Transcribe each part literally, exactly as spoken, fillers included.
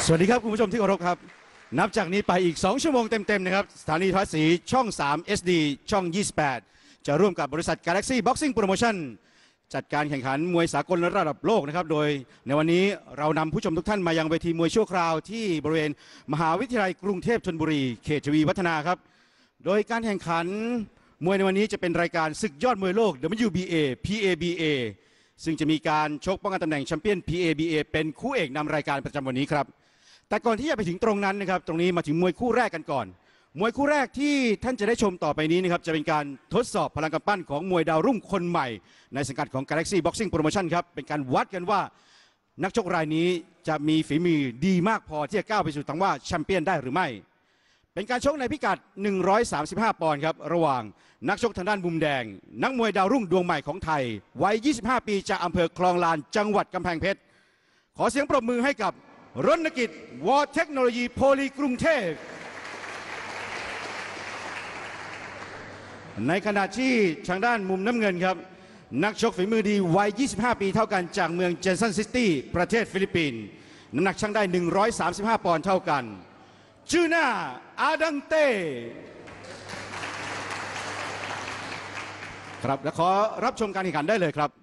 สวัสดีครับคุณผู้ชมที่เคารพครับนับจากนี้ไปอีกสองชั่วโมงเต็มๆนะครับสถานีโทรทัศน์สีช่องสาม เอส ดี ช่องยี่สิบแปดจะร่วมกับบริษัท Galaxy Boxing Promotion จัดการแข่งขันมวยสากลระดับโลกนะครับโดยในวันนี้เรานำผู้ชมทุกท่านมายังเวทีมวยชั่วคราวที่บริเวณมหาวิทยาลัยกรุงเทพธนบุรีเขตทวีวัฒนาครับโดยการแข่งขันมวยในวันนี้จะเป็นรายการศึกยอดมวยโลก ดับเบิลยู บี เอ พี เอ บี เอ ซึ่งจะมีการชกป้องกันตำแหน่งแชมเปี้ยน พี เอ บี เอ เป็นคู่เอกนำรายการประจำวันนี้ครับแต่ก่อนที่จะไปถึงตรงนั้นนะครับตรงนี้มาถึงมวยคู่แรกกันก่อนมวยคู่แรกที่ท่านจะได้ชมต่อไปนี้นะครับจะเป็นการทดสอบพลังกำปั้นของมวยดาวรุ่งคนใหม่ในสังกัดของ Galaxy Boxing Promotion ครับเป็นการวัดกันว่านักชกรายนี้จะมีฝีมือดีมากพอที่จะก้าวไปสู่ตำแหน่งว่าแชมเปี้ยนได้หรือไม่เป็นการชกในพิกัดหนึ่งร้อยสามสิบห้าปอนด์ครับระหว่างนักชกทางด้านมุมแดงนักมวยดาวรุ่งดวงใหม่ของไทยวัยยี่สิบห้าปีจากอำเภอคลองลานจังหวัดกำแพงเพชรขอเสียงปรบมือให้กับรณกิจวอเทคโนโลยีโพลีกรุงเทพในขณะที่ทางด้านมุมน้ำเงินครับนักชกฝีมือดีวัยยี่สิบห้าปีเท่ากันจากเมืองเจนสันซิตี้ประเทศฟิลิปปินส์น้ำหนักชั่งได้หนึ่งร้อยสามสิบห้าปอนด์เท่ากันจูน่าอาดังเต้ครับและขอรับชมการแข่งขันได้เลยครับ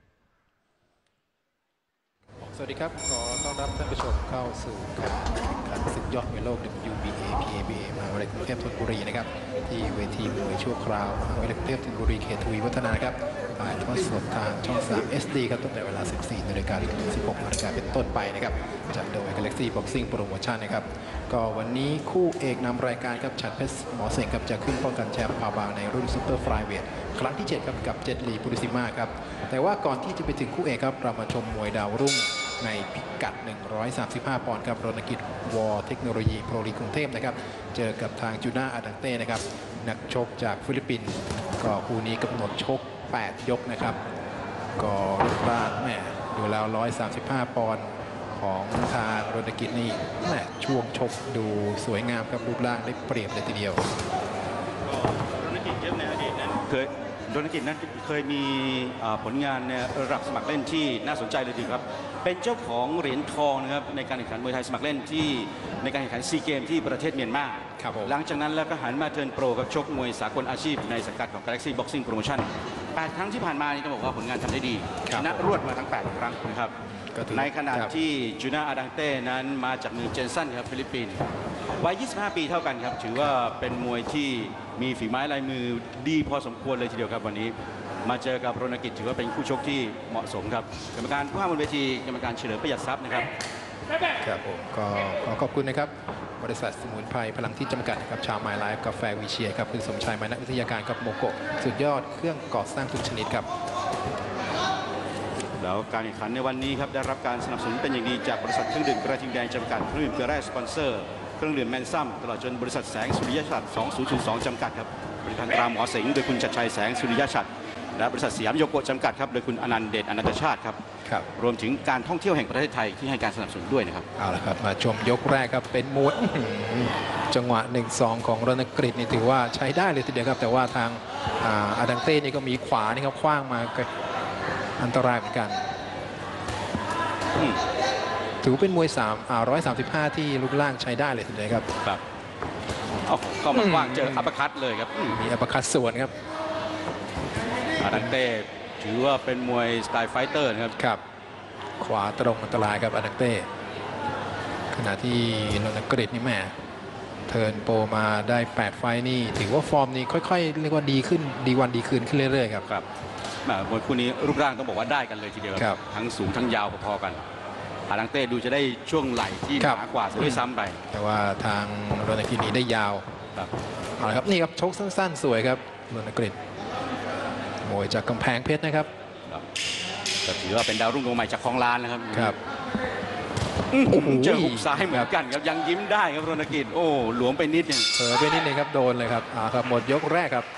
สวัสดีครับขอต้อนรับท่านผู้ชมเข้าสู่การแข่งขันศึกยอดมวยโลก ดับเบิลยู บี เอ พี เอ บี เอ มหาวิทยาลัยกรุงเทพธนบุรีนะครับที่เวทีมวยชั่วคราวมหาวิทยาลัยกรุงเทพธนบุรีเขตทวีวัฒนาครับถ่ายทอดสดทางช่อง สาม เอส ดี ครับตั้งแต่เวลา สิบสี่นาฬิกา ถึง สิบหกนาฬิกาเป็นต้นไปนะครับจัดโดย Galaxy Boxing Promotion นะครับก็วันนี้คู่เอกนำรายการครับฉัตรเพชรหมอเสงครับจะขึ้นป้องกันแชมป์พาวบางในรุ่นซุปเปอร์ไฟล์เวทครั้งที่เจ็ดครับกับเจตลีปุริซิมาครับแต่ว่าก่อนที่จะไปถึงคู่เอกครับเรามาชมมวยดาวรุ่งในพิกัดหนึ่งร้อยสามสิบห้าปอนด์ครับรณกิจวอเทคโนโลยีโปรลีกรุงเทพนะครับเจอกับทางจูน่าอาดังเต้นะครับนักชกจากฟิลิปปินส์ก็คู่นี้กำหนดชกแปดยกนะครับก็รูปร่างแหมดูแล้วหนึ่งร้อยสามสิบห้าปอนด์ของทางรณกิจนี่แหมช่วงชกดูสวยงามครับรูปร่างได้เปรียบเลยทีเดียวรณกิจเยอะในอดีตนั้นเคยรณกิจนั้นเคยมีผลงานในระดับสมัครเล่นที่น่าสนใจเลยทีครับเป็นเจ้าของเหรียญทองนะครับในการแข่งขันมวยไทยสมัครเล่นที่ในการแข่งขันซีเกมที่ประเทศเมียนมาหลังจากนั้นแล้วก็หันมาเทิร์นโปรกับชกมวยสากลอาชีพในสังกัดของ Galaxy Boxing Promotion แปดครั้งที่ผ่านมานี่ต้องบอกว่าผลงานทำได้ดีชนะรวดมาทั้งแปดครั้งนะครับในขณะที่จูน่าอาดังเต้นั้นมาจากเมืองเจนสันครับฟิลิปปินส์วัยยี่สิบห้าปีเท่ากันครับถือว่าเป็นมวยที่มีฝีไม้ลายมือดีพอสมควรเลยทีเดียวครับวันนี้มาเจอกับรณกิจถือว่าเป็นคู่ชกที่เหมาะสมครับกรรมการผู้ห้ามบนเวทีกรรมการเฉลิมประหยัดทรัพย์นะครับครับผมก็ขอขอบคุณนะครับบริษัทสมุนไพรพลังที่จำกัดครับชาวไมล์ไลฟ์กาแฟวีเชียครับคุณสมชายมานักวิทยาการกับโมโกะสุดยอดเครื่องก่อสร้างทุกชนิดครับแล้วการแข่งขันในวันนี้ครับได้รับการสนับสนุนเป็นอย่างดีจากบริษัทเครื่องดื่มกระทิงแดงจำกัดเครื่องดื่มเกลือแร่สปอนเซอร์เครื่องดื่มแมนซัมตลอดจนบริษัทแสงสุริยะฉัตรสองพันสองจำกัดครับบริษัทตราหมอเสงโดยคุณชัดชัยแสงสุริยะฉัตรและบริษัทสยามโยโกะจำกัดครับโดยคุณอนันต์เดชอนันตชาติครับรวมถึงการท่องเที่ยวแห่งประเทศไทยที่ให้การสนับสนุนด้วยนะครับเอาละครับมาชมยกแรกครับเป็นมวยจังหวะ หนึ่งสอง ของรณกฤษนี่ถือว่าใช้ได้เลยทีเดียวครับแต่ว่าทางอาดังเต้นี่ก็มีขวานี่ครับคว้างมาอันตรายเหมือนกันถือเป็นมวยสามร้อยสามสิบห้าที่รูปร่างใช้ได้เลยทีเดียวครับครับเข้ามาคว้างเจออัปคัตเลยครับมีอัปคัตสวนครับอาดังเต้ถือว่าเป็นมวยสไตล์ไฟเตอร์นะครับครับขวาตรงอันตรายครับอาดังเต้ขณะที่รณกฤษนี่แม่เทิร์นโปรมาได้แปดไฟนี่ถือว่าฟอร์มนี้ค่อยๆเรียกว่าดีขึ้นดีวันดีคืนขึ้นเรื่อยๆครับครับมวยคู่นี้รูปร่างต้องบอกว่าได้กันเลยทีเดียวครับทั้งสูงทั้งยาวพอๆกันอาดังเต้ดูจะได้ช่วงไหล่ที่หนากว่าด้วยซ้ำไปแต่ว่าทางรณกฤษนี้ได้ยาวครับเอาละครับนี่ครับชกสั้นๆสวยครับรณกฤษมวยจากกำแพงเพชรนะครับก็ถือว่าเป็นดาวรุ่งดวงใหม่จากคลองลานนะครับครับเจอหุบซ้ายเหมือนกันครับยังยิ้มได้ครับรณกิจโอ้หลวมไปนิดนึงเผลอไปนิดนึงครับโดนเลยครับอ่าครับหมดยกแรกครับ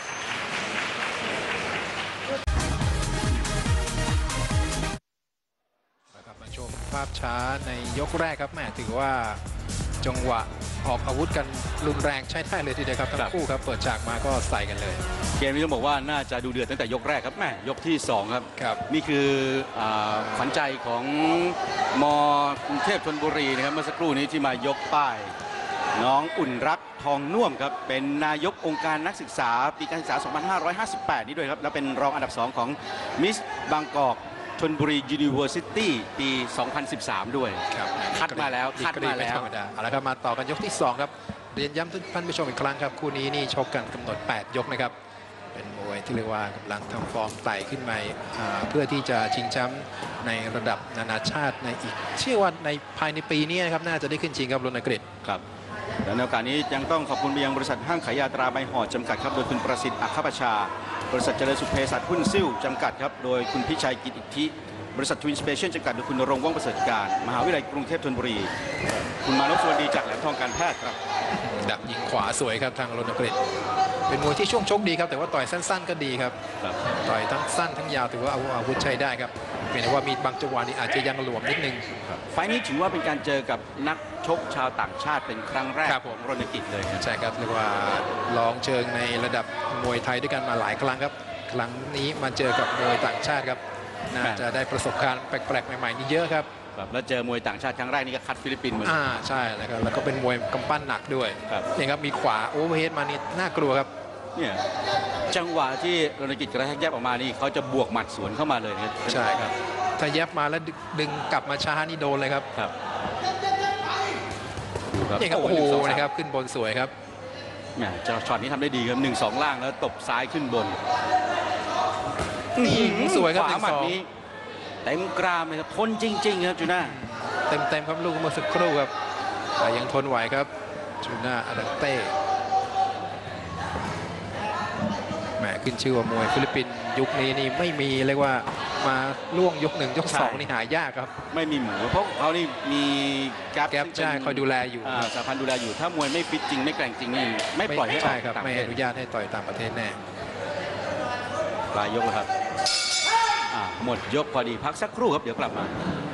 มาชมภาพช้าในยกแรกครับแม่ถือว่าจังหวะออกอาวุธกันรุนแรงใช้ได้เลยทีเดียวครับทั้งคู่ครับเปิดฉากมาก็ใส่กันเลยเกมนี้ต้องบอกว่าน่าจะดูเดือดตั้งแต่ยกแรกครับแม่ยกที่สองครับครับนี่คือขวัญใจของมกรุงเทพธนบุรีนะครับเมื่อสักครู่นี้ที่มายกป้ายน้องอุ่นรักทองน่วมครับเป็นนายกองค์การนักศึกษาปีการศึกษา สองพันห้าร้อยห้าสิบแปด นี้ด้วยครับแล้วเป็นรองอันดับสองของมิสบางกอกธนบุรียูนิเวอร์ซิตี้ปี สองพันสิบสาม ด้วยครับคัดมาแล้วคัดมาแล้วเอาละครับมาต่อกันยกที่สองครับเรียนย้ำทุกท่านผู้ชมอีกครั้งครับคู่นี้นี่ชกกันกำหนดแปดยกนะครับเป็นมวยที่เรียกว่ากำลังทำฟอร์มไต่ขึ้นมาเพื่อที่จะชิงแชมป์ในระดับนานาชาติในอีกเชื่อว่าในภายในปีนี้นะครับน่าจะได้ขึ้นชิงครับรณกฤษครับและในโอกาสนี้ยังต้องขอบคุณไปยังบริษัทห้างขายยาตราใบห่อจำกัดครับโดยคุณประสิทธิ์อัคคประชาบริษัทเจริญสุขเภสัชหุ้นซิ่วจำกัดครับโดยคุณพิชัยกิตอิทธิบริษัททวินสเปเชียลจำกัดโดยคุณณรงค์ว่องประเสริฐการมหาวิทยาลัยกรุงเทพธนบุรีคุณมานพสวัสดีจากแหลมทองการแพทย์ครับดักยิงขวาสวยครับทางรณกฤษเป็นมวยที่ช่วงชกดีครับแต่ว่าต่อยสั้นๆก็ดีครับต่อยทั้งสั้นทั้งยาวถือว่าอาวุธใช้ได้ครับเพียงแต่ว่ามีบางจังหวะนี้อาจจะยังหลวมนิดนึงไฟนี้ถือว่าเป็นการเจอกับนักชกชาวต่างชาติเป็นครั้งแรกของรณกิจเลยใช่ครับเรียกว่าลองเชิงในระดับมวยไทยด้วยกันมาหลายครั้งครับครั้งนี้มาเจอกับมวยต่างชาติครับน่าจะได้ประสบการณ์แปลกๆใหม่ๆนี่เยอะครับแล้วเจอมวยต่างชาติครั้งแรกนี่ก็คัดฟิลิปปินส์เหมือนอ่าใช่แล้วก็แล้วก็เป็นมวยกำปั้นหนักด้วยนี่ครับมีขวาโอเวอร์เฮดมานี่น่ากลัวครับเนี่ยจังหวะที่รณกิจกระแทกแยบออกมานี่เขาจะบวกหมัดสวนเข้ามาเลยครับใช่ครับถ้าแยบมาแล้วดึงกลับมาช้านี่โดนเลยครับครับนี่ครับโอ้โหนะครับขึ้นบนสวยครับเนี่ยช็อตนี้ทำได้ดีครับหนึ่งสองล่างแล้วตบซ้ายขึ้นบนนี่สวยครับหมัดนี้เต็มกรามเลยครับทนจริงๆครับจูน่าเต็มเต็มครับลูกเมื่อสักครู่ครับแต่ยังทนไหวครับจูน่าอาดันเต้แหมขึ้นชื่อว่ามวยฟิลิปปินส์ยุคนี้นี่ไม่มีเรียกว่ามาล่วงยกหนึ่งยกสองนี่หายากครับไม่มีหมูเพราะเขานี่มีแก๊ปแก๊ปใช่คอยดูแลอยู่สหพันธ์ดูแลอยู่ถ้ามวยไม่ฟิตจริงไม่แกร่งจริงนี่ไม่ปล่อยให้ใช่ครับไม่อนุญาตให้ต่อยต่างประเทศแน่ปลายยกแล้วครับหมดยกพอดีพักสักครู่ครับเดี๋ยวกลับม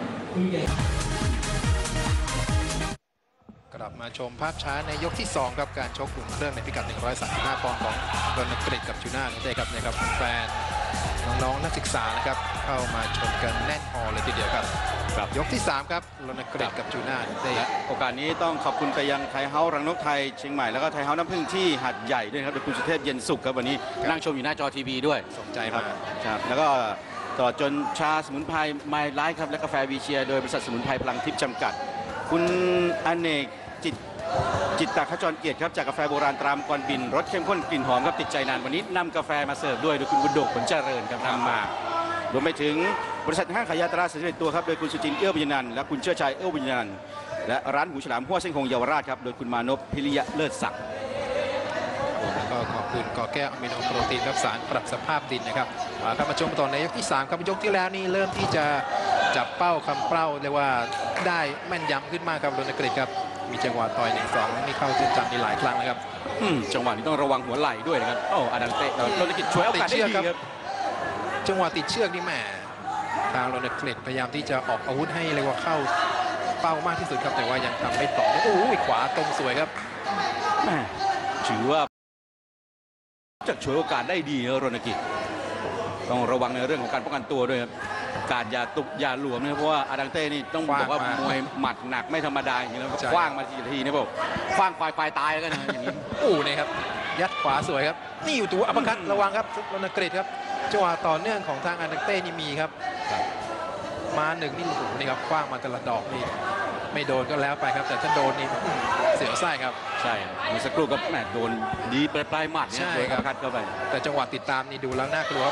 ากลับมาชมภาพช้าในยกที่สองครับการชกอุ่นเครื่องในพิกัดหนึ่งร้อยสามสิบห้าปอนด์ของรณกฤษกับจูน่านี่ได้ครับนะครับแฟนน้องๆนักศึกษานะครับเข้ามาชมกันแน่นฮอลเลยทีเดียวครับยกที่สามครับรณกฤษกับจูน่าได้โอกาสนี้ต้องขอบคุณไปยังไทยเฮาส์รังนกไทยเชียงใหม่แล้วก็ไทยเฮาส์น้ำผึ้งที่หัดใหญ่ด้วยครับโดยคุณสุเทพเย็นสุขครับวันนี้นั่งชมอยู่หน้าจอทีวีด้วยสนใจครับครับแล้วก็ตลอดจนชาสมุนไพรไมล์ไลท์ครับและกาแฟวีเชียโดยบริษัทสมุนไพรพลังทิพย์จำกัดคุณอเนกจิตจิตตขจรเกียรติครับจากกาแฟโบราณตรามกรบินรสเข้มข้นกลิ่นหอมครับติดใจนานวันนี้นำกาแฟมาเสิร์ฟด้วยโดยคุณบุญดกผลเจริญครับนำมารวมไปถึงบริษัทห้างขายยาตราสิบเอ็ดตัวครับโดยคุณสุจินเอื้อบุญนันท์และคุณเชื่อชัยเอื้อบุญนันท์และร้านหูฉลามหัวเส้นคงเยาวราชครับโดยคุณมานพพิริยะเลิศศักดิ์แล้วก็ขอบคุณกอแก้วอะมิโนโปรตีนครับสารปรับสภาพดินนะครับครับมาชมต่อในยกที่สามครับยกที่แล้วนี่เริ่มที่จะจับเป้าคำเป้าเรียกว่าได้แม่นยำขึ้นมากครับรณกฤษครับมีจังหวะต่อยหนึ่งสองนี่เข้าเส้นจังนี่หลายครั้งนะครับจังหวะนี้ต้องระวังหัวไหล่ด้วยนะครับโอ้อดันเตะรณกฤษช่วยโอกาสได้ดีครับจังหวะติดเชือกนี่แหมทางรณกฤษพยายามที่จะออกอาวุธให้เรียกว่าเข้าเป้ามากที่สุดครับแต่ว่ายังทำไม่ต่อโอ้ยขวาตรงสวยครับแม่ถือว่าจะช่วยโอกาสได้ดีนะรณกิจต้องระวังในเรื่องของการป้องกันตัวด้วยครับการอย่าตุบอย่าหลวมนะเพราะว่าอาดังเต้นี่ต้องบอกว่ามวยหมัดหนักไม่ธรรมดาอย่างนี้แล้วคว้างมาทีทีนี่บอกคว้างควายควายตายแล้วกันนะอย่างนี้โอ้เนี่ยครับยัดขวาสวยครับนี่อยู่ตัวอัปคัตระวังครับรณกฤษครับจังหวะต่อเนื่องของทางอาดังเต้นี่มีครับมาหนึ่งนี่โอ้โหนี่ครับคว้างมาแต่ละดอกนี่ไม่โดนก็แล้วไปครับแต่ถ้าโดนนี่เสียวไส้ครับใช่เมื่อสักครู่ก็แหมโดนดีปลายปลายหมัดเนี่ยโดนอัปคัตเข้าไปแต่จังหวะติดตามนี่ดูแล้วน่ากลัวครับ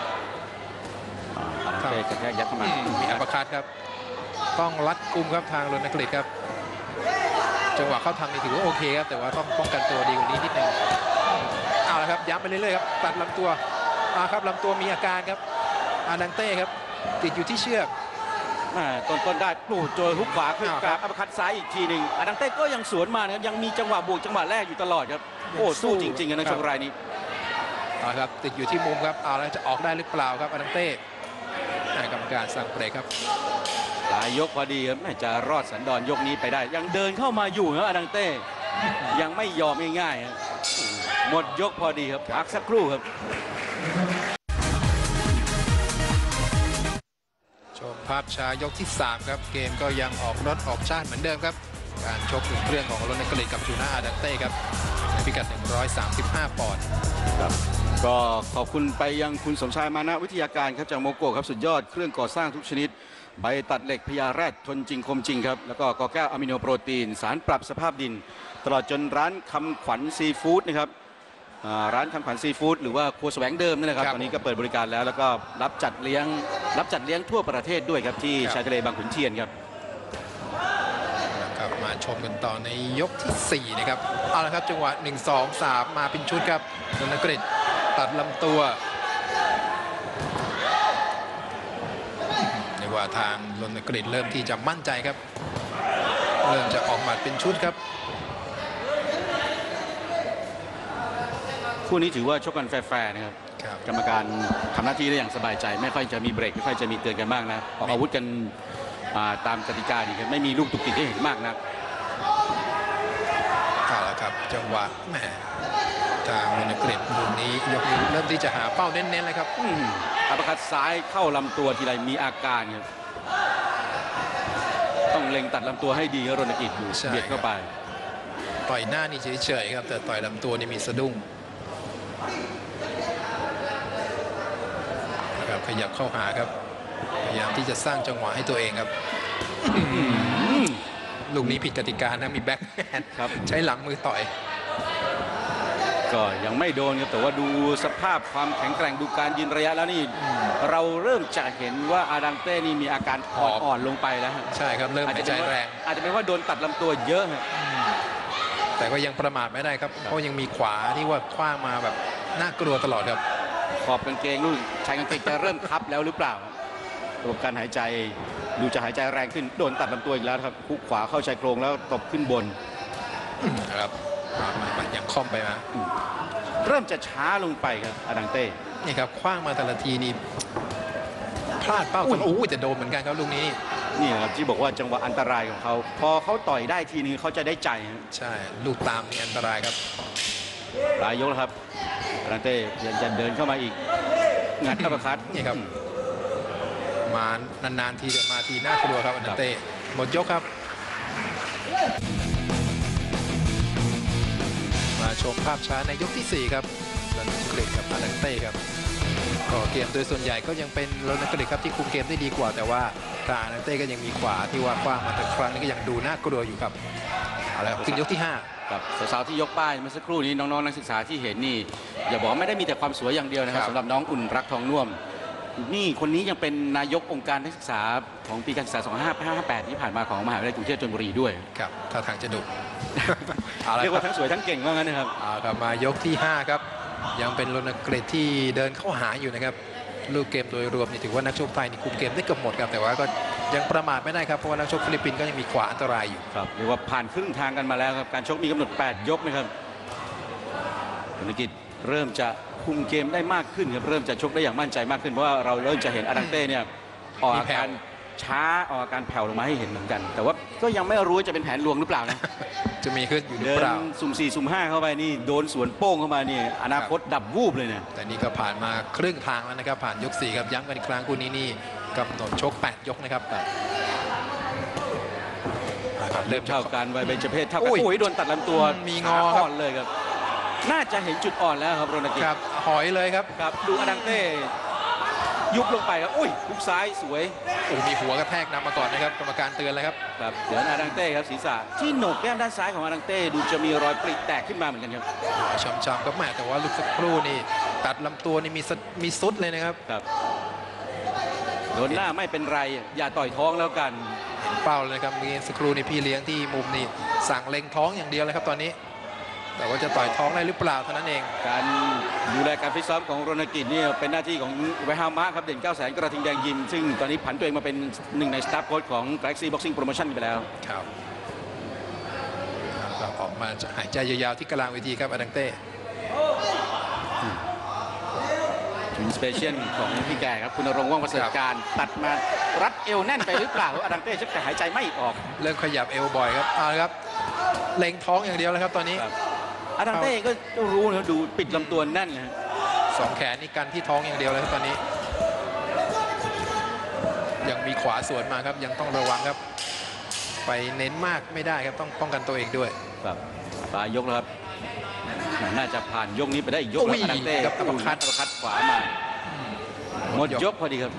เตะกระแทกยัดเข้ามามีอัปคัตครับต้องรัดกุมครับทางรณกฤษครับจังหวะเข้าทางนี่ถือว่าโอเคครับแต่ว่าต้องป้องกันตัวดีกว่านี้นิดนึงเอาละครับย้ำไปเรื่อยๆครับตัดลำตัวอ่าครับลำตัวมีอาการครับอาดังเต้ครับติดอยู่ที่เชือกต้นต้นได้ปลูกโจยฮุกขวาขึ้นกลางอัปคัตซ้ายอีกทีหนึ่งอาดังเต้ก็ยังสวนมานะครับยังมีจังหวะบวกจังหวะแรกอยู่ตลอดครับโอ้สู้จริงๆนะช่วงรายนี้เอาครับติดอยู่ที่มุมครับเอาแล้วจะออกได้หรือเปล่าครับอาดังเต้กรรมการสั่งเบรกครับหลายยกพอดีครับจะรอดสันดอนยกนี้ไปได้ยังเดินเข้ามาอยู่นะอาดังเต้ยังไม่ยอมง่ายๆครับหมดยกพอดีครับพักสักครู่ครับชมภาพช้ายกที่สามครับเกมก็ยังออกรถออกชาติเหมือนเดิมครับการชกอุ่นเครื่องของโรนัลกฤษกับจูน่าอาดังเต้ครับในพิกัดหนึ่งร้อยสามสิบห้าปอนด์ครับก็ขอบคุณไปยังคุณสมชายมานะวิทยาการครับจากโมโกครับสุดยอดเครื่องก่อสร้างทุกชนิดใบตัดเหล็กพญาแรดทนจริงคมจริงครับแล้วก็กอแก้วอะมิโนโปรตีนสารปรับสภาพดิน ตลอดจนร้านคำขวัญซีฟู้ดนะครับร้านคำขวัญซีฟู้ดหรือว่าครัวแสวงเดิมนั่นแหละครับตอนนี้ก็เปิดบริการแล้วแล้วก็รับจัดเลี้ยงรับจัดเลี้ยงทั่วประเทศด้วยครับที่ชายทะเลบางขุนเทียนครับครับมาชมกันต่อในยกที่สี่นะครับเอาละครับจังหวะหนึ่ง สอง สามมาเป็นชุดครับโรนัลกฤษตัดลำตัวเรียกว่าทางโรนัลกฤษเริ่มที่จะมั่นใจครับเริ่มจะออกหมัดเป็นชุดครับคู่นี้ถือว่าชกกันแฟร์ๆนะครับกรรมการทำหน้าที่ได้อย่างสบายใจไม่ค่อยจะมีเบรกไม่ค่อยจะมีเตือนกันบ้างนะออกอาวุธกันตามกติกาดีครับไม่มีลูกตุกติกให้เห็นมากนักเอาละครับจังหวะแหมทางโรนัลกฤษลูกนี้ยกนี้เริ่มที่จะหาเป้าเน้นๆเลยครับอัปคัดซ้ายเข้าลำตัวทีไรมีอาการครับต้องเล็งตัดลำตัวให้ดีครับโรนัลกฤษอยู่เบียดเข้าไปต่อยหน้านี่เฉยๆครับแต่ต่อยลำตัวนี่มีสะดุ้งนะครับขยับเข้าหาครับพยายามที่จะสร้างจังหวะให้ตัวเองครับลูกนี้ผิดกติกานะมีแบ็คแฮนด์ใช้หลังมือต่อยก็ยังไม่โดนครับแต่ว่าดูสภาพความแข็งแกร่งดูการยืนระยะแล้วนี่เราเริ่มจะเห็นว่าอาดังเต้นี่มีอาการอ่อนลงไปแล้วใช่ครับเริ่มหายใจแรงอาจจะเป็นว่าโดนตัดลำตัวเยอะแต่ก็ยังประมาทไม่ได้ครับเพราะยังมีขวาที่ว่าคว้างมาแบบน่ากลัวตลอดครับขอบกางเกงนู่นชายกางเกงจะเริ่มคับแล้วหรือเปล่าระบบการหายใจดูจะหายใจแรงขึ้นโดนตัดลำตัวอีกแล้วครับคุกขวาเข้าชายโครงแล้วตบขึ้นบนนะครับมันยังค่อมไปมาเริ่มจะช้าลงไปครับอาดังเต้นี่ครับคว้างมาแต่ละทีนี่พลาดเป้าโอ้ยแต่โดนเหมือนกันครับลูกนี้นี่ครับที่บอกว่าจังหวะอันตรายของเขาพอเขาต่อยได้ทีนึงเขาจะได้ใจใช่ลูกตามนี่อันตรายครับปลายยกครับอาดังเต้ยังจะเดินเข้ามาอีกงัดอัปเปอร์คัตนี่ครับมานานๆทีเดียวมาทีน่ากลัวครับอาดังเต้หมดยกครับมาชมภาพช้าในยกที่สี่ครับโรนัลกฤษกับอาดังเต้ครับก็เกมโดยส่วนใหญ่ก็ยังเป็นโรนัลกฤษครับที่คุมเกมได้ดีกว่าแต่ว่าทางอาดังเต้ก็ยังมีขวาที่ว่าคว้างมาแต่ครั้งนี้ก็ยังดูน่ากลัวอยู่ครับเอาละถึงยกที่ห้ากับสาวๆที่ยกป้ายเมื่อสักครู่นี้น้องๆนักศึกษาที่เห็นนี่อย่าบอกไม่ได้มีแต่ความสวยอย่างเดียวนะครับสำหรับน้องอุ่นรักทองน่วมนี่คนนี้ยังเป็นนายกองค์การนักศึกษาของปีการศึกษาสองพันห้าร้อยห้าสิบแปดที่ผ่านมาของมหาวิทยาลัยกรุงเทพธนบุรีด้วยครับท่าทางจะดุเรียกว่าทั้งสวยทั้งเก่งว่างั้นนะครับเอาครับมายกที่ห้าครับยังเป็นโรนัลกฤษที่เดินเข้าหาอยู่นะครับลูกเกมโดยรวมนี่ถือว่านักชกไทยนี่คุมเกมได้เกือบหมดครับแต่ว่าก็ยังประมาทไม่ได้ครับเพราะว่านักชกฟิลิปปินส์ก็ยังมีขวาอันตรายอยู่ครับเรียกว่าผ่านครึ่งทางกันมาแล้วครับการชกมีกำหนดแปดยกนะครับโรนัลกฤษเริ่มจะคุมเกมได้มากขึ้นครับเริ่มจะชกได้อย่างมั่นใจมากขึ้นเพราะว่าเราเริ่มจะเห็นอาดังเต้เนี่ยออกอาการช้าออกอาการแผ่วลงมาให้เห็นเหมือนกันแต่ว่าก็ยังไม่รู้จะเป็นแผนลวงหรือเปล่านะจะมีขึ้นอยู่หรือเปล่าสุ่มสี่สุ่มห้าเข้าไปนี่โดนสวนโป้งเข้ามานี่อนาคตดับวูบเลยเนี่ยแต่นี่ก็ผ่านมาครึ่งทางแล้วนะครับผ่านยกสี่ครับย้ำกันอีกครั้งคู่นี้นี่กำหนดชกแปดยกนะครับเริ่มเท่ากันไวเบญจเพศเท่ากันโอ้ยโดนตัดลำตัวมีงอครับเลยครับน่าจะเห็นจุดอ่อนแล้วครับโรนัลกฤษครับหอยเลยครับครับดูอาดังเต้ยุบลงไปครับอุ้ยลุกซ้ายสวยโอ้มีหัวกระแทกนำมาก่อนนะครับกรรมการเตือนเลยครับครับเดี๋ยวอาดังเต้ครับศีรษะที่โหนกแก้มด้านซ้ายของอาดังเต้ดูจะมีรอยปริแตกขึ้นมาเหมือนกันครับช้ำๆครับแม่แต่ว่าลูกสักครู่นี่ตัดลำตัวนี่มีมีซุดเลยนะครับครับโดนหน้าไม่เป็นไรอย่าต่อยท้องแล้วกันเห็นเป้าเลยครับมีสักครู่นี่พี่เลี้ยงที่มุมนี่สั่งเล็งท้องอย่างเดียวเลยครับตอนนี้แต่ว่าจะต่อยท้องได้หรือเปล่าเท่านั้นเองการดูแลการฟิตซ้อมของโรนัลกฤษนี่เป็นหน้าที่ของไวฮามะครับเด่นเก้าแสนกระทิงแดงยิมซึ่งตอนนี้ผันตัวเองมาเป็นหนึ่งในสตาฟโค้ชของ Galaxy Boxing Promotion ไปแล้วครับออกมาจะหายใจยาวๆที่กลางเวทีครับอาดังเต้ถึงสเปเชียลของพี่แก่ครับคุณณรงค์ว่องประเสริฐการตัดมารัดเอวแน่นไปหรือเปล่าอาดังเต้ชักจะหายใจไม่ออกเริ่มขยับเอวบ่อยครับเอาละครับเล็งท้องอย่างเดียวเลยครับตอนนี้ครับอาดังเต้เองก็รู้นะดูปิดลำตัวแน่นนะสองแขนนี่กันที่ท้องอย่างเดียวเลยครับตอนนี้ ยังมีขวาสวนมาครับยังต้องระวังครับ ไปเน้นมากไม่ได้ครับต้องป้องกันตัวเองด้วยครับปลายยกแล้วครับน่าจะผ่านยกนี้ไปได้อีกยกอุ้แล้วยอาดังเต้ครับอัปเปอร์คัตอัปเปอร์คัตขวามาหมดยกพอดีครับ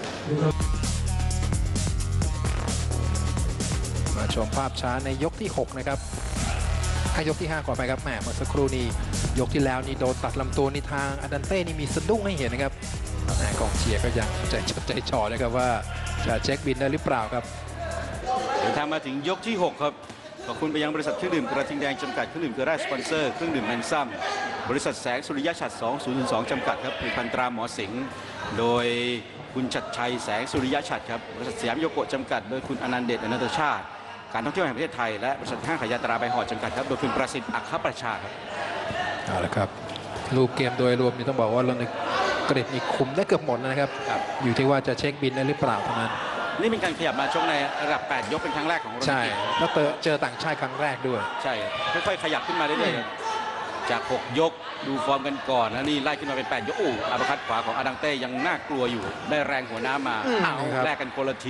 มาชมภาพช้าในยกที่หกนะครับให้ยกที่ห้าก่อนไปครับแหมเมื่อสักครู่นี้ยกที่แล้วนี่โดนตัดลำตัวนี่ทางอาดันเต้นี่มีสะดุ้งให้เห็นนะครับแหมกองเชียร์ก็ยังใจจดใจจ่อนะครับว่าจะเช็คบินได้หรือเปล่าครับเดินทางมาถึงยกที่หกครับขอบคุณไปยังบริษัทเครื่องดื่มกระทิงแดงจำกัดเครื่องดื่มเกลือแร่สปอนเซอร์เครื่องดื่มแมนซัมบริษัทแสงสุริยะฉัตรสอง ศูนย์ ศูนย์ สองจำกัดครับผลิตภัณฑ์ตราหมอสิงห์โดยคุณชัดชัยแสงสุริยะฉัตรครับบริษัทสยามโยโกะจำกัดโดยคุณอนันต์เดชอนันตชาติการท่องเที่ยวแห่งประเทศไทยและบริษัทห้างขายยาตราใบห่อจำกัดครับโดยคุณประสิทธิ์อัคคประชาครับเอาละครับรูปเกมโดยรวมนี่ต้องบอกว่าเราในกริดนี่คุมได้เกือบหมดนะครับครับอยู่ที่ว่าจะเช็คบินได้หรือเปล่าเท่านั้นนี่เป็นการขยับมาชกในระดับแปดยกเป็นครั้งแรกของโรนัลใช่กิจแล้วเจอเจอต่างชาติครั้งแรกด้วยใช่ค่อยๆขยับขึ้นมาเรื่อยๆครับจากหกยกดูฟอร์มกันก่อนนะนี่ไล่ขึ้นมาเป็นแปดยกโอ้อัปเปอร์คัตขวาของอาดังเต้ยังน่ากลัวอยู่ได้แรงหัวน้ำมาอืมเอาครับแลกกันคนละที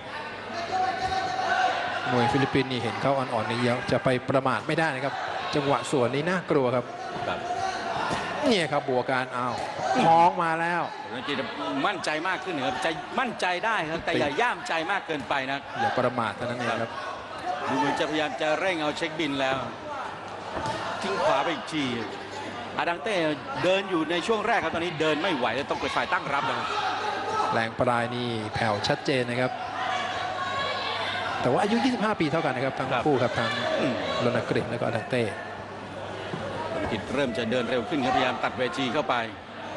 มวยฟิลิปปินส์นี่เห็นเขาอ่อนๆนี่ยังจะไปประมาทไม่ได้นะครับ จังหวะส่วนนี้น่ากลัวครับครับเนี่ยครับบัวการเอาท้องมาแล้วโรนัลกิจมั่นใจมากขึ้นนะครับใจมั่นใจได้ครับแต่อย่าย่ามใจมากเกินไปนะอย่าประมาทเท่านั้นเองครับดูเหมือนจะพยายามจะเร่งเอาเช็คบินแล้วทิ้งขวาไปอีกทีอาดังเต้เดินอยู่ในช่วงแรกครับตอนนี้เดินไม่ไหวแล้วต้องเป็นฝ่ายตั้งรับแล้วครับแรงปลายนี่แผ่วชัดเจนนะครับ แต่ว่าอายุ ยี่สิบห้า ปีเท่ากันนะครับทั้งคู่ครับทั้งอืมโรนัลกริดและก็อาดังเต้โรนัลกิจเริ่มจะเดินเร็วขึ้นครับพยายามตัดเวทีเข้าไป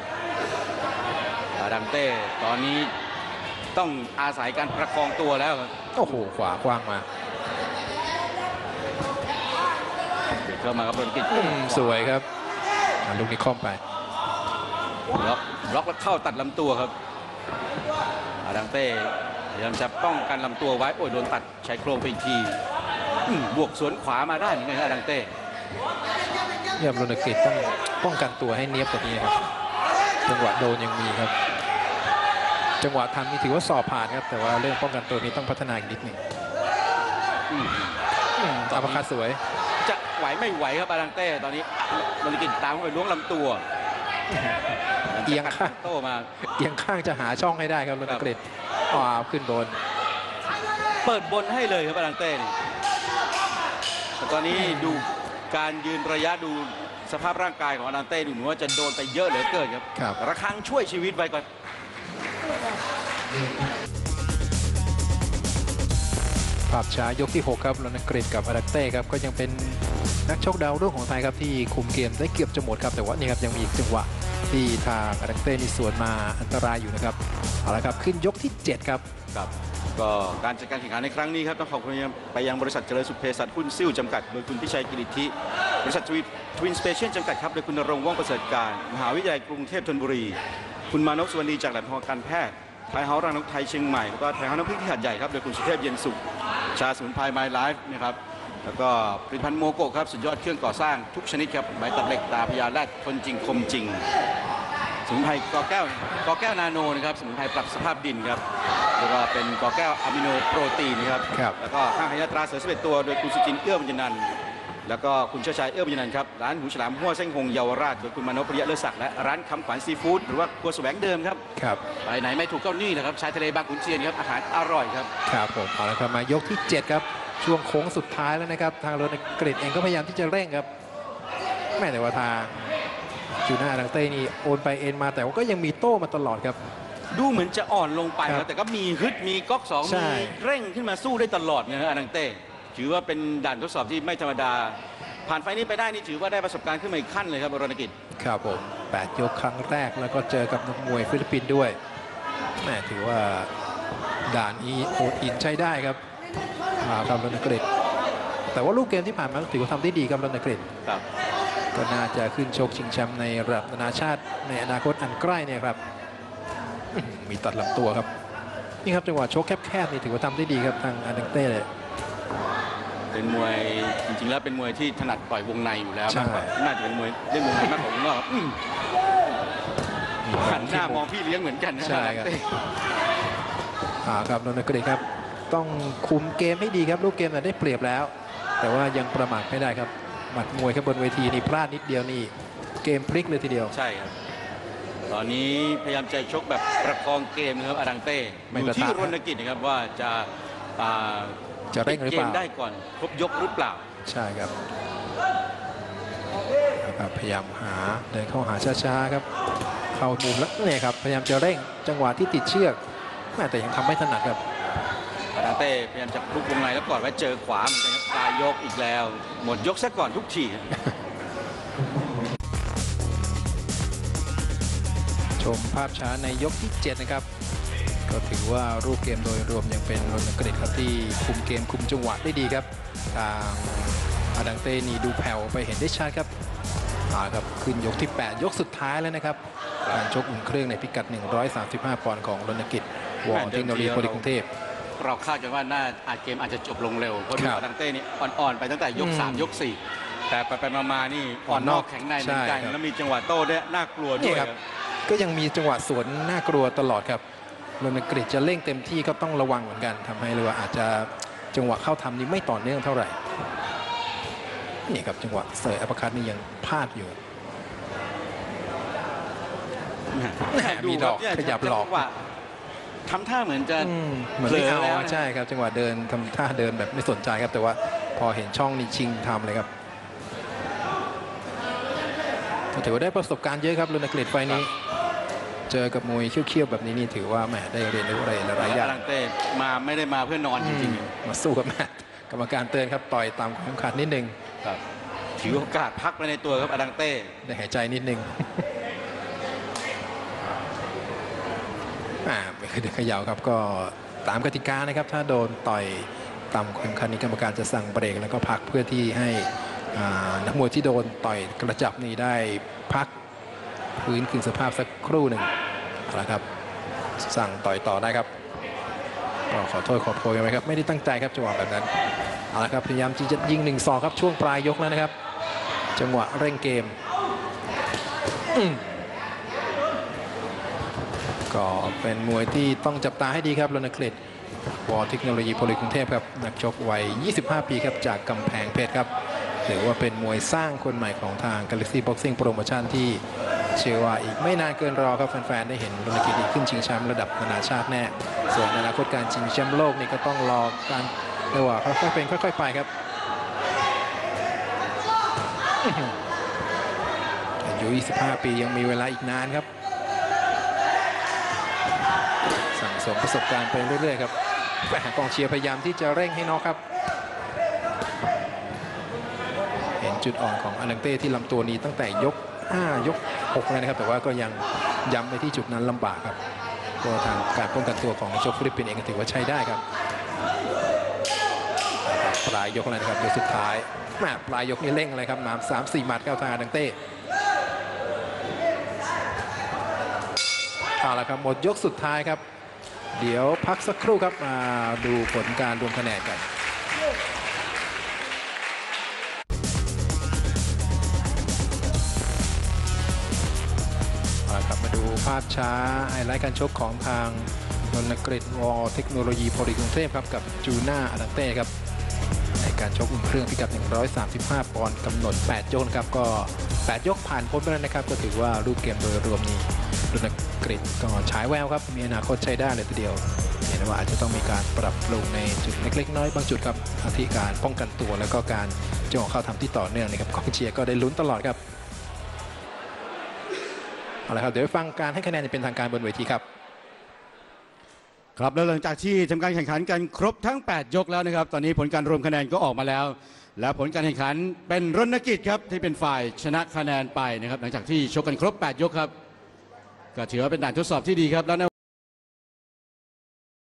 อาดังเต้ตอนนี้ต้องอาศัยการประคองตัวแล้วครับโอ้โหขวากว้างมาเบียดเข้ามาครับโรนัลกิจอืมสวยครับอ่ะลูกนี้คล่อมไปล็อกล็อกแล้วเข้าตัดลำตัวครับอาดังเต้พยายามจะป้องกันลำตัวไว้โอ้ยโดนตัดใช้โครงไปอีกทีอืมบวกสวนขวามาได้เหมือนกันครับอาดังเต้เยี่ยมโรนัลกริดต้องป้องกันตัวให้เนียบกว่านี้ครับจังหวะโดนยังมีครับ จังหวะทำนี่ถือว่าสอบผ่านครับ แต่ว่าเรื่องป้องกันตัวนี้ต้องพัฒนาอีกนิดหนึ่งอืมอืมอัปเปอร์คัตสวยจะไหวไม่ไหวครับอาดังเต้ตอนนี้โรนัลกิจตามเข้าไปล้วงลำตัวเอียงข้างโต้มาเอียงข้างจะหาช่องให้ได้ครับโรนัลกริดอ้าวขึ้นบนเปิดบนให้เลยครับอาดังเต้นี่แต่ตอนนี้ดูการยืนระยะดูสภาพร่างกายของอาดังเต้ดูเหมือนว่าจะโดนไปเยอะเหลือเกินครับครับระฆังช่วยชีวิตไว้ก่อนภาพช้ายกที่หกครับโรนัลกริดกับอาดังเต้ครับก็ยังเป็นนักชกดาวรุ่งของไทยครับที่คุมเกมได้เกือบจะหมดครับแต่ว่านี่ครับยังมีอีกจังหวะที่ทางอาดังเต้นี่สวนมาอันตรายอยู่นะครับเอาละครับขึ้นยกที่เจ็ดครับครับก็การจัดการแข่งขันในครั้งนี้ครับต้องขอบคุณไปยังบริษัทเจริญสุขเภสัชหุ้นซิ่วจำกัดโดยคุณพิชัยกิริธิบริษัททวินสเปเชียลจำกัดครับโดยคุณณรงค์ว่องประเสริฐการมหาวิทยาลัยกรุงเทพธนบุรีคุณมานพสุวรรณีจากแหลมทองการแพทย์ไทยเฮาส์รังนกไทยเชียงใหม่แล้วก็ไทยเฮาส์น้ำพริกที่หาดใหญ่ครับโดยคุณสุเทพเย็นสุขชาสมุนไพรไมล์ไลฟ์นะครับแล้วก็ผลิตภัณฑ์โมโกะครับสุดยอดเครื่องก่อสร้างทุกชนิดครับใบตัดเหล็กตาพญาแรดคนจริงคมจริงสมุนไพรกอแก้วกอแก้วนาโนนะครับสมุนไพรปรับสภาพดินครับแล้วก็เป็นกอแก้วอะมิโนโปรตีนนะครับครับแล้วก็ห้างขายยาตราเสือสิบเอ็ดตัวโดยคุณสุจินต์เอื้อบุญยนันท์แล้วก็คุณเชิดชัยเอื้อบุญยนันท์ครับร้านหูฉลามหัวเส้งหงเยาวราชโดยคุณมานพปริยะเลิศศักดิ์และร้านคำขวัญซีฟู้ดหรือว่าครัวแสวงเดิมครับครับไปไหนไม่ถูกก็นี่นะครับชายทะเลบางขุนเทียนครับอาหารอร่อยครับครับผมเอาละครับมายกที่เจ็ดครับช่วงโค้งสุดท้ายแล้วนะครับทางโรนัลกริดเองก็พยายามที่จะเร่งครับแม่แต่ว่าทางจูน่าอาดังเต้นี่โอนไปเอ็นมาแต่ว่าก็ยังมีโต้มาตลอดครับดูเหมือนจะอ่อนลงไปคครัรับบแต่ก็มีฮึดมีก๊อกสองใช่มีเร่งขึ้นมาสู้ได้ตลอดนะฮะอาดังเต้ถือว่าเป็นด่านทดสอบที่ไม่ธรรมดา ผ่านไฟนี้ไปได้นี่ถือว่าได้ประสบการณ์ขึ้นมาอีกขั้นเลยครับโรนัลกิจครับผมแปดยกครั้งแรกแล้วก็เจอกับนักมวยฟิลิปปินส์ด้วยแม่ถือว่าด่านนี้โหดอินใช้ได้ครับมาทำโรนัลกริดแต่ว่าลูกเกมที่ผ่านมาก็ถือว่าทำได้ดีครับโรนัลกริดครับก็น่าจะขึ้นชกชิงแชมป์ในระดับนานาชาติในอนาคตอันใกล้เนี่ยครับอื้อหือมีตัดลำตัวครับนี่ครับจังหวะชกแคบๆนี่ถือว่าทำได้ดีครับทางอาดังเต้เลยเป็นมวยจริงๆแล้วเป็นมวยที่ถนัดต่อยวงในอยู่แล้วมากกว่าน่าจะเป็นมวยเล่นวงในมากกว่าวงนอกหันหน้ามองพี่เลี้ยงเหมือนกันนะใช่ครับอ่าครับนนทกฤษครับต้องคุมเกมให้ดีครับลูกเกมได้เปรียบแล้ว แต่ว่ายังประมาทไม่ได้ครับหมัดมวยครับบนเวทีนี่พลาดนิดเดียวนี่เกมพลิกเลยทีเดียวใช่ครับตอนนี้พยายามจะชกแบบประคองเกมนะครับอาดังเต้อยู่ที่รณกิจนะครับว่าจะจะเร่งหรือเปล่าได้ก่อนครบยกหรือเปล่าใช่ครับพยายามหาเดินเข้าหาช้าๆครับเข้ามุมแล้วเนี่ยครับพยายามจะเร่งจังหวะที่ติดเชือกแต่ยังทำไม่ถนัดครับอาดังเต้พยายามจะลุกวงในแล้วก่อนไว้เจอขวาเหมือนกันครับปลายยกอีกแล้วหมดยกซะก่อนทุกทีชมภาพช้าในยกที่เจ็ดนะครับก็ถือว่ารูปเกมโดยรวมยังเป็นรณกฤษครับที่คุมเกมคุมจังหวะได้ดีครับทางอาดังเต้นี่ดูแผ่วไปเห็นได้ชัดครับอ่าครับขึ้นยกที่แปดยกสุดท้ายแล้วนะครับการชกอุ่นเครื่องในพิกัดหนึ่งร้อยสามสิบห้าปอนด์ของรณกิจวอเทคโนโลยีโพลีกรุงเทพเราคาดกันว่าน่าอาจเกมอาจจะจบลงเร็วเพราะดูอาดังเต้นี่อ่อนๆไปตั้งแต่ยกสามยกสี่แต่ไปๆมาๆนี่อ่อนนอกแข็งในเหมือนกันแล้วมีจังหวะโต้ด้วยน่ากลัวด้วยครับก็ยังมีจังหวะสวนน่ากลัวตลอดครับรณกฤษจะเร่งเต็มที่ก็ต้องระวังเหมือนกันทำให้เลยว่าอาจจะจังหวะเข้าทำนี้ไม่ต่อเนื่องเท่าไหร่นี่ครับจังหวะเสยอัปคัตนี่ยังพลาดอยู่มีดอกขยับหลอกทำท่าเหมือนจะเหมือนไม่เอาใช่ครับจังหวะเดินทำท่าเดินแบบไม่สนใจครับแต่ว่าพอเห็นช่องนี่ชิงทำเลยครับถือว่าได้ประสบการณ์เยอะครับรณกฤษไฟนี้เจอกับมวยเขี้ยวๆแบบนี้นี่ถือว่าแหมได้เรียนรู้อะไรหลายอย่างอาดังเต้มาไม่ได้มาเพื่อนอนจริงๆมาสู้กับแม่กรรมการเตือนครับต่อยตามความขาดนิดนึงครับถือโอกาสพักไปในตัวครับอาดังเต้ได้หายใจนิดนึงอ่าไม่เคยเดือดขย่าครับก็ตามกติกานะครับถ้าโดนต่อยต่ำความขาดนี้กรรมการจะสั่งเบรกแล้วก็พักเพื่อที่ให้นักมวยที่โดนต่อยกระจับนี่ได้พักพื้นคืนสภาพสักครู่หนึ่งนะครับสั่งต่อยต่อได้ครับก็ขอโทษขอโพยกันไหมครับไม่ได้ตั้งใจครับจังหวะแบบนั้นเอาละครับพยายามที่จะยิงหนึ่งศอกครับช่วงปลายยกแล้วนะครับจังหวะเร่งเกมก็เป็นมวยที่ต้องจับตาให้ดีครับรณกฤษวอเทคโนโลยีโพลีกรุงเทพครับนักชกวัยยี่สิบห้าปีครับจากกำแพงเพชรครับถือว่าเป็นมวยสร้างคนใหม่ของทาง Galaxy Boxing Promotion ที่เชื่อว่าอีกไม่นานเกินรอครับแฟนๆได้เห็นรณกฤษขึ้นชิงแชมป์ระดับนานาชาติแน่ส่วนอนาคตการชิงแชมป์โลกนี่ก็ต้องรอการเรียกว่าค่อยๆเป็นค่อยๆไปครับอายุยี่สิบห้าปียังมีเวลาอีกนานครับสั่งสมประสบการณ์ไปเรื่อยๆครับกองเชียร์พยายามที่จะเร่งให้น็อกครับเห็นจุดอ่อนของอาดังเต้ที่ลำตัวนี้ตั้งแต่ยกห้ายกหกเลยนะครับแต่ว่าก็ยังย้ำไปที่จุดนั้นลำบากครับก็ทางการป้องกันตัวของนักชกฟิลิปปินส์เองถือว่าใช้ได้ครับปลายยกเลยนะครับยกสุดท้ายแม่ปลายยกนี้เร่งอะไรครับน้ำสามสี่หมัดเข้าทางอาดังเต้เอาละครับหมดยกสุดท้ายครับเดี๋ยวพักสักครู่ครับมาดูผลการรวมคะแนนกันมาดูภาพช้าไฮไลท์การชกของทางรณกฤษวอเทคโนโลยีโพลีกรุงเทพครับกับจูน่าอาดังเต้ครับในการชกอุ่นเครื่องพิกัดหนึ่งร้อยสามสิบห้าปอนด์กำหนดแปดยกครับก็แปดยกผ่านพ้นไปแล้วนะครับก็ถือว่ารูปเกมโดยรวมนี้รณกฤษก็ฉายแววครับมีอนาคตใช้ได้เลยทีเดียวเห็นว่าอาจจะต้องมีการปรับปรุงในจุดเล็กๆน้อยบางจุดครับอาทิการป้องกันตัวแล้วก็การจังหวะเข้าทำที่ต่อเนื่องนะครับกองเชียร์ก็ได้ลุ้นตลอดครับเอาละครับเดี๋ยวฟังการให้คะแนนเป็นทางการบนเวทีครับครับแล้วหลังจากที่ทำการแข่งขันกันครบทั้งแปดยกแล้วนะครับตอนนี้ผลการรวมคะแนนก็ออกมาแล้วและผลการแข่งขันเป็นรณกิจครับที่เป็นฝ่ายชนะคะแนนไปนะครับหลังจากที่ชกกันครบแปดยกครับก็ถือว่าเป็นด่านทดสอบที่ดีครับแล้ว